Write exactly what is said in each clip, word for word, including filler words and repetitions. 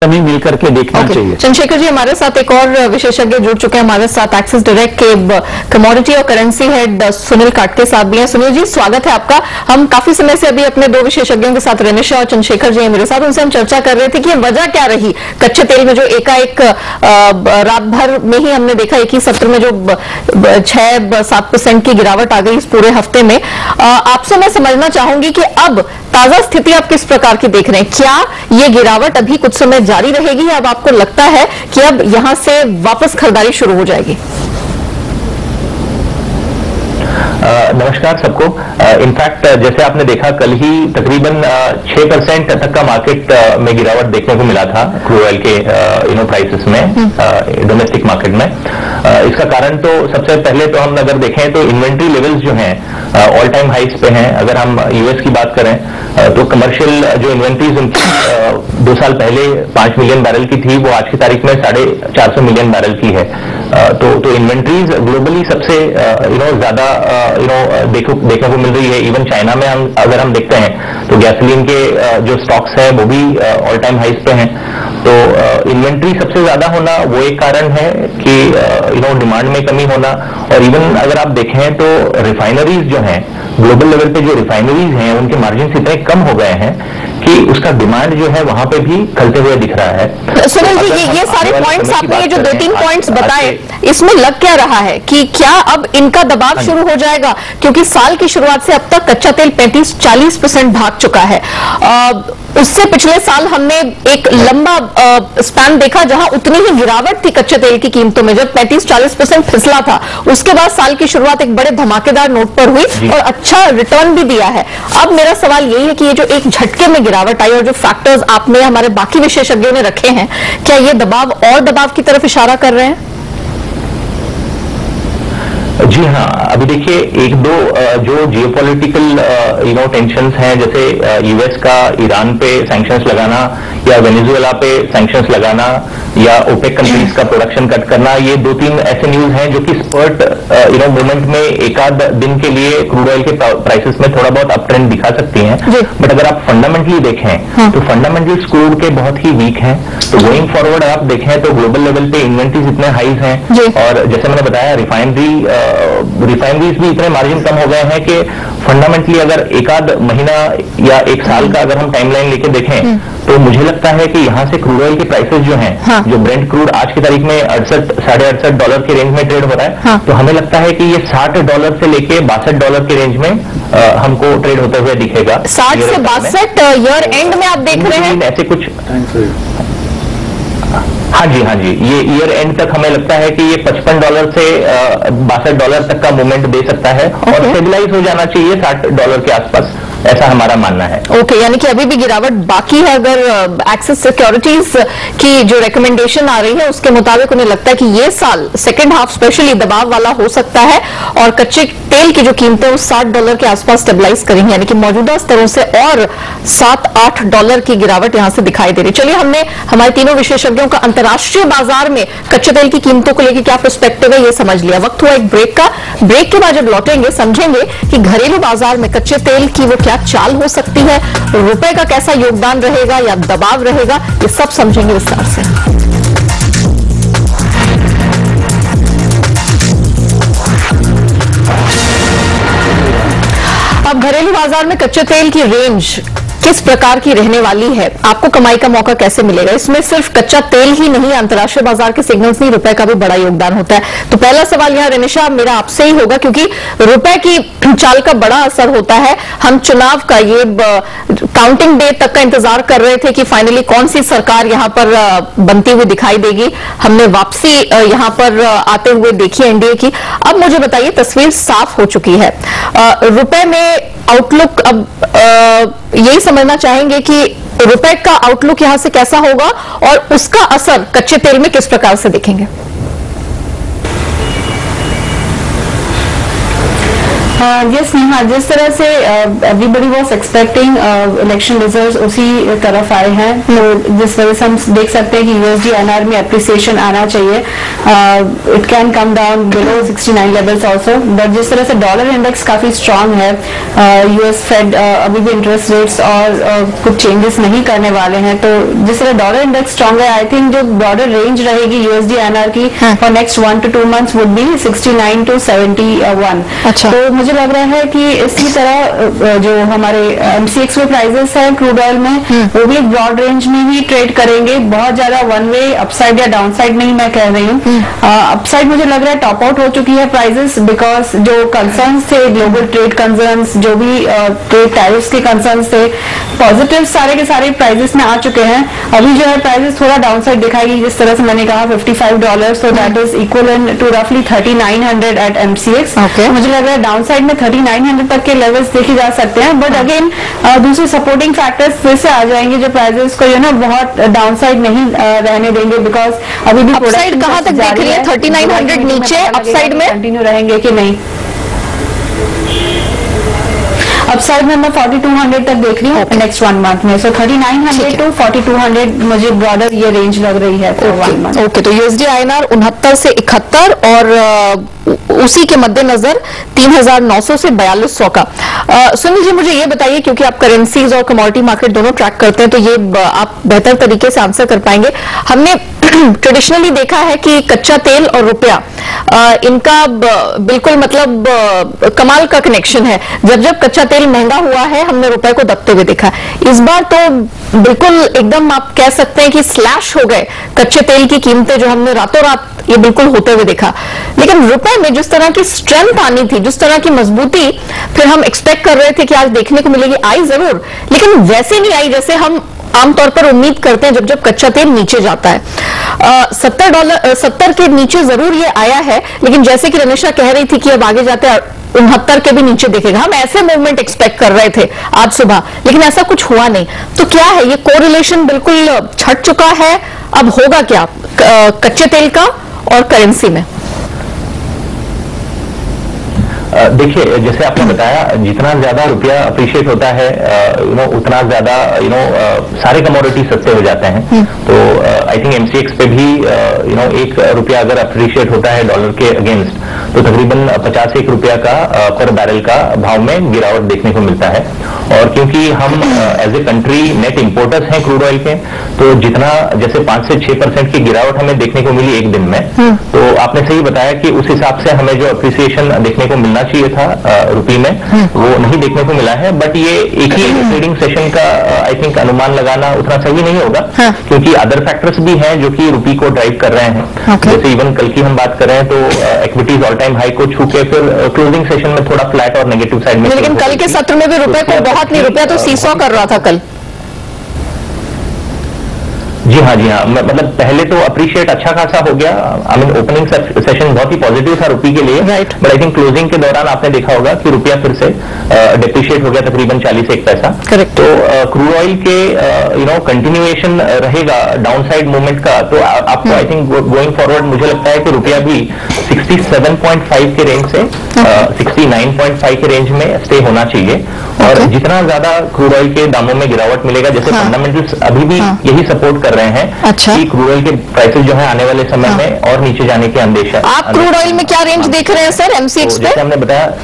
हमें मिल करके देखना okay. चाहिए। चंद्रशेखर जी हमारे साथ एक और विशेषज्ञ जुड़ चुके हैं हमारे साथ, एक्सिस डायरेक्ट के कमोडिटी और करेंसी हेड सुनील काटके साहब भी हैं। सुनील जी स्वागत है आपका। हम काफी समय से अभी अपने दो विशेषज्ञों के साथ रेनिशा और चंद्रशेखर जी मेरे साथ, उनसे हम चर्चा कर रहे थे कि वजह क्या रही कच्चे तेल में जो एकाएक रात भर में ही हमने देखा एक ही सत्र में जो छह सात परसेंट की गिरावट आ गई इस पूरे हफ्ते में। आपसे मैं समझना चाहूंगी कि अब ताजा स्थिति आप किस प्रकार की देख रहे हैं? क्या ये गिरावट अभी कुछ समय जारी रहेगी या अब आपको लगता है कि अब यहां से वापस खरीदारी शुरू हो जाएगी? नमस्कार सबको। इनफैक्ट जैसे आपने देखा कल ही तकरीबन छह परसेंट तक का मार्केट में गिरावट देखने को मिला था क्रूड ऑयल के यू नो प्राइसेस में डोमेस्टिक मार्केट में। इसका कारण तो सबसे पहले तो हम अगर देखें तो इन्वेंट्री लेवल्स जो हैं ऑल टाइम हाइस पे हैं। अगर हम यूएस की बात करें तो कमर्शियल जो इन्वेंट्रीज उनकी दो साल पहले पांच मिलियन बैरल की थी, वो आज की तारीख में साढ़े चार सौ मिलियन बैरल की है। तो तो इन्वेंट्रीज ग्लोबली सबसे यू नो ज्यादा यू नो देखो देखने को मिल रही है। इवन चाइना में हम अगर हम देखते हैं तो गैसोलीन के जो स्टॉक्स हैं वो भी ऑल टाइम हाइस पे हैं। तो इन्वेंट्री सबसे ज्यादा होना वो एक कारण है कि यू नो डिमांड में कमी होना। और इवन अगर आप देखें तो रिफाइनरीज जो हैं ग्लोबल लेवल पे जो रिफाइनरीज हैं उनके मार्जिन इतने कम हो गए हैं कि उसका डिमांड जो है वहां पे भी खलते हुए दिख रहा है। सुनील जी ये, ये सारे पॉइंट्स आपने ये जो दो तीन पॉइंट्स बताए इसमें लग क्या रहा है कि क्या अब इनका दबाव शुरू हो जाएगा? क्योंकि साल की शुरुआत से अब तक कच्चा तेल पैंतीस चालीस परसेंट भाग चुका है। आ, उससे पिछले साल हमने एक लंबा स्पैन देखा जहां उतनी ही गिरावट थी कच्चे तेल की कीमतों में, जब पैंतीस चालीस परसेंट फिसला था। उसके बाद साल की शुरुआत एक बड़े धमाकेदार नोट पर हुई और अच्छा रिटर्न भी दिया है। अब मेरा सवाल यही है कि ये जो एक झटके में गिरावट आई और जो फैक्टर्स आपने हमारे बाकी विशेषज्ञों ने रखे हैं, क्या ये दबाव और दबाव की तरफ इशारा कर रहे हैं? जी हाँ, अभी देखिए एक दो जो जियोपॉलिटिकल यू नो टेंशंस हैं, जैसे यूएस का ईरान पे सैंक्शंस लगाना या वेनेजुएला पे सैंक्शंस लगाना या ओपेक कंट्रीज का प्रोडक्शन कट करना, ये दो तीन ऐसे न्यूज हैं जो कि स्पर्ट यू नो मूवमेंट में एक आध दिन के लिए क्रूड ऑयल के प्राइसेस में थोड़ा बहुत अप ट्रेंड दिखा सकती हैं। बट अगर आप फंडामेंटली देखें हाँ। तो फंडामेंटल्स क्रूड के बहुत ही वीक हैं। तो गोइंग फॉरवर्ड आप देखें तो ग्लोबल लेवल पे इन्वेंट्रीज इतने हाइज हैं और जैसे मैंने बताया रिफाइनरी रिफाइनरीज भी इतने मार्जिन कम हो गए हैं कि फंडामेंटली अगर एक आध महीना या एक साल का अगर हम टाइमलाइन लेके देखें तो मुझे लगता है कि यहाँ से क्रूड ऑयल के प्राइसेस जो हैं हाँ। जो ब्रेंट क्रूड आज की तारीख में अड़सठ साढ़े अड़सठ डॉलर के रेंज में ट्रेड हो रहा है हाँ। तो हमें लगता है कि ये साठ डॉलर से लेके बासठ डॉलर के रेंज में आ, हमको ट्रेड होते हुए दिखेगा। साठ से बासठ ईयर एंड में आप देख रहे हैं ऐसे कुछ? हाँ जी हाँ जी, ये ईयर एंड तक हमें लगता है कि ये पचपन डॉलर से बासठ डॉलर तक का मूवमेंट दे सकता है और स्टेबलाइज हो जाना चाहिए साठ डॉलर के आसपास, ऐसा हमारा मानना है। ओके okay, यानी कि अभी भी गिरावट बाकी है। अगर एक्सिस सिक्योरिटीज की जो रिकमेंडेशन आ रही है उसके मुताबिक उन्हें लगता है कि ये साल सेकेंड हाफ स्पेशली दबाव वाला हो सकता है और कच्चे तेल की जो कीमतें वो साठ डॉलर के आसपास स्टेबलाइज करेंगी, यानी कि मौजूदा स्तरों से और सात आठ डॉलर की गिरावट यहां से दिखाई दे रही। चलिए हमने हमारे तीनों विशेषज्ञों का अंतर्राष्ट्रीय बाजार में कच्चे तेल की कीमतों को लेकर क्या पर्सपेक्टिव है ये समझ लिया। वक्त हुआ एक ब्रेक का। ब्रेक के बाद जब लौटेंगे समझेंगे कि घरेलू बाजार में कच्चे तेल की वो क्या चाल हो सकती है, रुपए का कैसा योगदान रहेगा या दबाव रहेगा, ये सब समझेंगे विस्तार से। अब घरेलू बाजार में कच्चे तेल की रेंज किस प्रकार की रहने वाली है, आपको कमाई का मौका कैसे मिलेगा? इसमें सिर्फ कच्चा तेल ही नहीं, अंतर्राष्ट्रीय बाजार के सिग्नल्स नहीं, रुपए का भी बड़ा योगदान होता है। तो पहला सवाल यहाँ रेनिशा मेरा आपसे ही होगा, क्योंकि रुपए की चाल का बड़ा असर होता है। हम चुनाव का ये काउंटिंग डे तक का इंतजार कर रहे थे कि फाइनली कौन सी सरकार यहाँ पर बनती हुई दिखाई देगी। हमने वापसी यहाँ पर आते हुए देखी एनडीए की। अब मुझे बताइए तस्वीर साफ हो चुकी है। रुपए में आउटलुक, अब यही समझना चाहेंगे कि रुपए का आउटलुक यहां से कैसा होगा और उसका असर कच्चे तेल में किस प्रकार से दिखेंगे? यस नेहा, जिस तरह से everybody was expecting election results उसी तरफ आए हैं, तो जिस तरह से हम देख सकते हैं कि यूएसडी एनआर में एप्रिसिएशन आना चाहिए, it can come down below sixty nine levels also, but जिस तरह से डॉलर इंडेक्स काफी स्ट्रांग है, यूएस फेड अभी भी इंटरेस्ट रेट्स और uh, कुछ चेंजेस नहीं करने वाले हैं, तो जिस तरह डॉलर इंडेक्स स्ट्रांग है, आई थिंक जो ब्रॉडर रेंज रहेगी यूएसडी एनआर की for next one two two months would be sixty nine to seventy one. अच्छा, तो मुझे लग रहा है कि इसी तरह जो हमारे एमसीएक्स में प्राइसेस है क्रूड ऑयल में, वो भी एक ब्रॉड रेंज में ही ट्रेड करेंगे, बहुत ज्यादा वन वे अपसाइड या डाउनसाइड नहीं मैं कह रही हूँ। अपसाइड मुझे लग रहा है टॉप आउट हो चुकी है प्राइसेस, बिकॉज जो कंसर्न्स थे, ग्लोबल ट्रेड कंसर्न्स, जो भी ट्रेड टैरिफ्स के कंसर्न्स थे, पॉजिटिव सारे के सारे प्राइसेस में आ चुके हैं। अभी जो है प्राइसेस थोड़ा डाउनसाइड दिखाएगी, जिस तरह से मैंने कहा fifty five dollar, so that is equal to रफली thirty nine hundred at MCX. मुझे लग रहा है डाउन साइड में थर्टी नाइन हंड्रेड तक के लेवल्स देखे जा सकते हैं, बट अगेन दूसरे सपोर्टिंग फैक्टर्स फिर से आ जाएंगे जो प्राइसेस को जो ना बहुत डाउन साइड नहीं uh, रहने देंगे, बिकॉज अभी भी अपसाइड कहां तक देख रही है? थर्टी नाइन हंड्रेड नीचे अपसाइड में कंटिन्यू रहेंगे कि नहीं? अपसाइड में मैं फोर्टी टू हंड्रेड तक देख रही हूँ नेक्स्ट वन मंथ में, so thirty nine hundred to forty two hundred मुझे ब्रॉडर ये रेंज लग रही है फॉर वन मंथ। ओके, तो यूएसडी आईएनआर उनहत्तर से इकहत्तर और उसी के मद्देनजर तीन हजार नौ सौ से बयालीस सौ का। सुनील जी, मुझे ये बताइए, क्योंकि आप करेंसीज और कमोडिटी मार्केट दोनों ट्रैक करते हैं, तो ये आप बेहतर तरीके से आंसर कर पाएंगे। हमने ट्रेडिशनली देखा है कि कच्चा तेल और रुपया, इनका बिल्कुल मतलब कमाल का कनेक्शन है। जब जब कच्चा तेल महंगा हुआ है, हमने रुपए को दबते हुए देखा। इस बार तो बिल्कुल एकदम आप कह सकते हैं कि स्लैश हो गए कच्चे तेल की कीमतें, जो हमने रातों रात ये बिल्कुल होते हुए देखा। लेकिन रुपए में जिस तरह की स्ट्रेंथ आनी थी, जिस तरह की मजबूती फिर हम एक्सपेक्ट कर रहे थे कि आज देखने को मिलेगी, आई जरूर, लेकिन वैसे नहीं आई जैसे हम आमतौर पर उम्मीद करते हैं जब जब कच्चा तेल नीचे जाता है। सत्तर डॉलर सत्तर के नीचे जरूर ये आया है, लेकिन जैसे कि रमेशा कह रही थी कि अब आगे जाते उनहत्तर के भी नीचे देखेगा, हम ऐसे मूवमेंट एक्सपेक्ट कर रहे थे आज सुबह, लेकिन ऐसा कुछ हुआ नहीं। तो क्या है, ये कोरिलेशन बिल्कुल छट चुका है। अब होगा क्या कच्चे तेल का और करेंसी में? देखिए, जैसे आपने बताया, जितना ज्यादा रुपया अप्रिशिएट होता है, यू नो उतना ज्यादा यू नो सारे कमोडिटी सस्ते हो जाते हैं। तो आई थिंक एमसीएक्स पे भी यू नो एक रुपया अगर अप्रिशिएट होता है डॉलर के अगेंस्ट, तो तकरीबन पचास एक रुपया का पर बैरल का भाव में गिरावट देखने को मिलता है। और क्योंकि हम as a country net importers हैं क्रूड ऑयल के, तो जितना जैसे पांच से छह परसेंट की गिरावट हमें देखने को मिली एक दिन में, तो आपने सही बताया कि उस हिसाब से हमें जो अप्रिसिएशन देखने को मिलना चाहिए था रुपये में, वो नहीं देखने को मिला है। बट ये एक ही ट्रेडिंग सेशन का आई थिंक अनुमान लगाना उतना सही नहीं होगा, क्योंकि अदर फैक्टर्स भी हैं जो कि रुपये को ड्राइव कर रहे हैं। जैसे इवन कल की हम बात कर रहे हैं, तो इक्विटीज ऑल टाइम हाई को छू के फिर क्लोजिंग सेशन में थोड़ा फ्लैट और नेगेटिव साइड में, लेकिन कल के सत्र में भी रुपए को बहुत नहीं, रुपया तो सीसॉ कर रहा था कल। जी हाँ, जी हाँ, मतलब पहले तो अप्रिशिएट अच्छा खासा हो गया। आई मीन ओपनिंग सेशन बहुत ही पॉजिटिव था रुपये के लिए, बट आई थिंक क्लोजिंग के दौरान आपने देखा होगा कि रुपया फिर से डिप्रिशिएट हो गया तकरीबन चालीस एक पैसा। करेक्ट। तो क्रूड ऑयल के यू नो कंटिन्यूएशन रहेगा डाउन साइड मूवमेंट का, तो आपको आई थिंक गोइंग फॉरवर्ड मुझे लगता है कि रुपया भी सिक्सटी सेवन पॉइंट फाइव के रेंज से सिक्सटी नाइन पॉइंट फाइव के रेंज में स्टे होना चाहिए। और जितना ज्यादा क्रूड ऑयल के दामों में गिरावट मिलेगा, जैसे फंडामेंटल्स अभी भी यही सपोर्ट कर रहे हैं, अच्छा, कि क्रूड ऑयल के प्राइसेस जो है आने वाले समय हाँ। में और नीचे जाने के अंदेशा। आप क्रूड ऑयल में क्या रेंज देख रहे हैं सर एमसीएक्स पे? जैसे हमने बताया,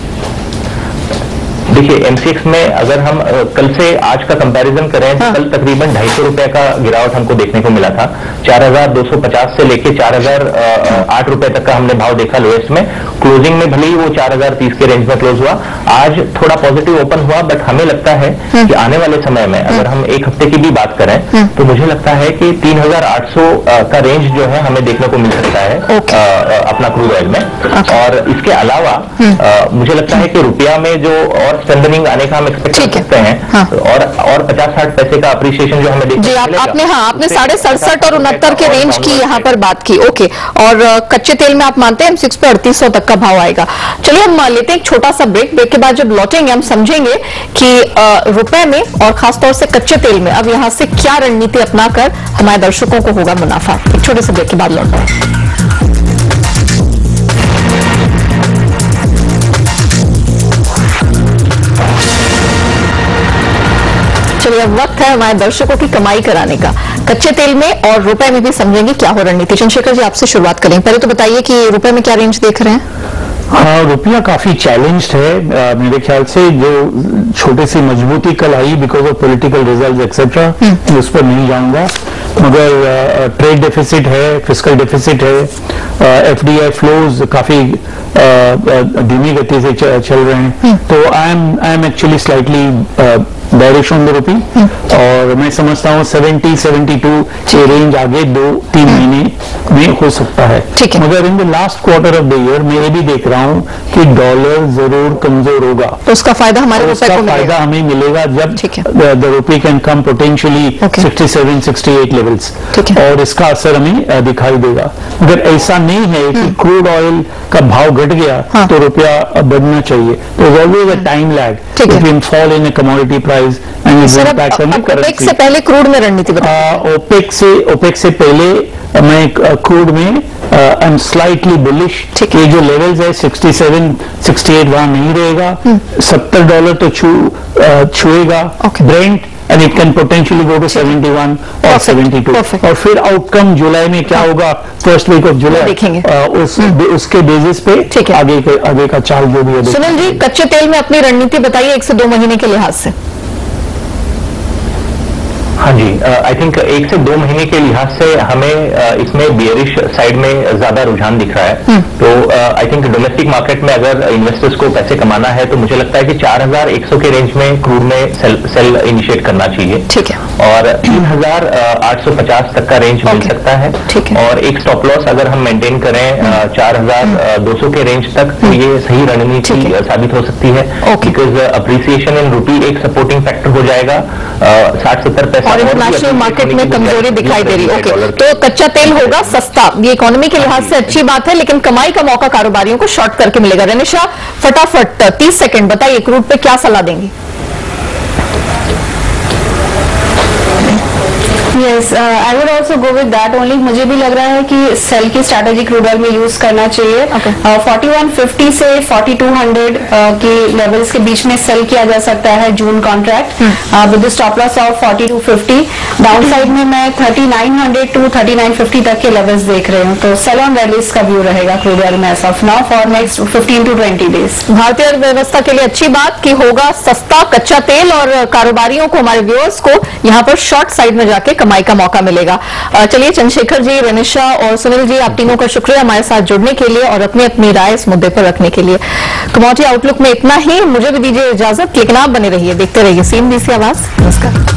देखिए एमसीएक्स में अगर हम कल से आज का कंपैरिजन करें, तो हाँ। कल तकरीबन ढाई सौ रुपए का गिरावट हमको देखने को मिला था। चार हजार दो सौ पचास से लेके चार हजार आठ रुपए तक का हमने भाव देखा लोएस्ट में। क्लोजिंग में भले ही वो चार हजार तीस के रेंज में क्लोज हुआ, आज थोड़ा पॉजिटिव ओपन हुआ, बट हमें लगता है कि आने वाले समय में अगर हम एक हफ्ते की भी बात करें, तो मुझे लगता है कि तीन हजार आठ सौ का रेंज जो है हमें देखने को मिल सकता है अपना क्रूड ऑयल में। और इसके अलावा मुझे लगता है कि रुपया में जो और स्ट्रेंथनिंग आने का हम एक्सपेक्ट कर सकते हैं, हाँ। और और पचास साठ पैसे का अप्रिशिएशन जो हमें देखने को मिलेगा। आपने हाँ आपने साढ़े सड़सठ और उनहत्तर के रेंज की यहाँ पर बात की। ओके, और कच्चे तेल में आप मानते हैं एम सिक्स पे अड़तीस सौ तक का भाव आएगा। चलिए हम लेते हैं एक छोटा सा ब्रेक। ब्रेक के बाद जब लौटेंगे हम समझेंगे कि रुपए में और खासतौर से कच्चे तेल में अब यहाँ से क्या रणनीति अपनाकर हमारे दर्शकों को होगा मुनाफा। एक छोटे से ब्रेक के बाद लौटते हैं। चलिए अब वक्त है हमारे दर्शकों की कमाई कराने का। कच्चे तेल में और रुपए में भी समझेंगे क्या हो रणनीति। चंद्रशेखर जी आपसे शुरुआत करें, पहले तो बताइए कि रुपए में क्या रेंज देख रहे हैं? हाँ, रुपया काफी चैलेंज्ड है आ, मेरे ख्याल से। जो छोटी सी मजबूती कल आई because of political result etcetera, उस पर नहीं जाऊंगा, मगर ट्रेड डेफिसिट है, फिस्कल डेफिसिट है, एफडीआई फ्लोज काफी धीमी गति से चल रहे हैं, तो I am I am actually slightly bearish on the rupee, और मैं समझता हूँ सेवेंटी सेवेंटी टू ये रेंज आगे दो तीन महीने में हो सकता है। मगर in the last quarter of the year मैं ये भी देख रहा हूँ कि डॉलर जरूर कमजोर होगा, तो उसका फायदा हमारे उसका फायदा हमें मिलेगा जब the rupee can come potentially sixty seven sixty eight levels, और इसका असर हमें दिखाई देगा। अगर ऐसा नहीं है कि क्रूड ऑयल का भाव घट गया हाँ। तो रुपया बढ़ना चाहिए, तो always a time lag between fall in commodity price and is impact on the currency. से पहले क्रूड में रणनीति बताइए। ओपेक से ओपेक से पहले मैं क्रूड में आई एम स्लाइटली बुलिश। ये जो लेवल्स है सिक्सटी सेवन सिक्सटी एट वहां नहीं रहेगा, सत्तर डॉलर तो छू छुएगा Brent, and it can potentially go to seventy one और सेवेंटी टू, और फिर आउटकम जुलाई में क्या होगा, फर्स्ट वीक ऑफ जुलाई देखेंगे, उस उसके बेसिस पे आगे के आगे का चाल जो भी है। सुनील जी, कच्चे तेल में अपनी रणनीति बताइए एक से दो महीने के लिहाज से। हाँ जी, आई थिंक एक से दो महीने के लिहाज से हमें uh, इसमें बियरिश साइड में ज्यादा रुझान दिख रहा है। तो आई थिंक डोमेस्टिक मार्केट में अगर इन्वेस्टर्स को पैसे कमाना है तो मुझे लगता है कि चार हजार एक सौ के रेंज में क्रूड में सेल सेल इनिशिएट करना चाहिए। ठीक है। और तीन हजार आठ सौ पचास तक का रेंज मिल सकता है। ठीक है। और एक स्टॉप लॉस अगर हम मेंटेन करें चार हजार दो सौ के रेंज तक, तो ये सही रणनीति साबित हो सकती है, बिकॉज अप्रिसिएशन इन रूपी एक सपोर्टिंग फैक्टर हो जाएगा। साठ सत्तर पैसा और इंटरनेशनल मार्केट में कमजोरी दिखाई दे रही है। ओके, तो कच्चा तेल होगा सस्ता, ये इकोनॉमी के लिहाज से अच्छी बात है, लेकिन कमाई का मौका कारोबारियों को शॉर्ट करके मिलेगा। रेनिशा फटाफट तीस सेकंड बताइए, क्रूड पे क्या सलाह देंगी? Yes, I would also go with that only. मुझे भी लग रहा है कि सेल की स्ट्रैटेजी क्रूड ऑयल में यूज करना चाहिए। फोर्टी वन फिफ्टी से फोर्टी टू हंड्रेड की लेवल्स के बीच में सेल किया जा सकता है June contract with stop loss of forty two fifty. Down side में मैं thirty nine hundred to thirty nine fifty तक के लेवल्स देख रही हूँ, तो सेल ऑन रैलीज का व्यू रहेगा क्रूड ऑयल में as of now for next fifteen to twenty days. भारतीय अर्थव्यवस्था के लिए अच्छी बात कि होगा सस्ता कच्चा तेल, और कारोबारियों को, हमारे व्यूअर्स को यहाँ पर शॉर्ट साइड में जाके कमाई का मौका मिलेगा। चलिए चंद्रशेखर जी, रेनिशा और सुनील जी, आप तीनों का शुक्रिया हमारे साथ जुड़ने के लिए और अपनी अपनी राय इस मुद्दे पर रखने के लिए। कमोडिटी आउटलुक में इतना ही, मुझे भी दीजिए इजाजत, लेकिन आप बने रहिए, देखते रहिए सीएनबीसी आवाज। नमस्कार।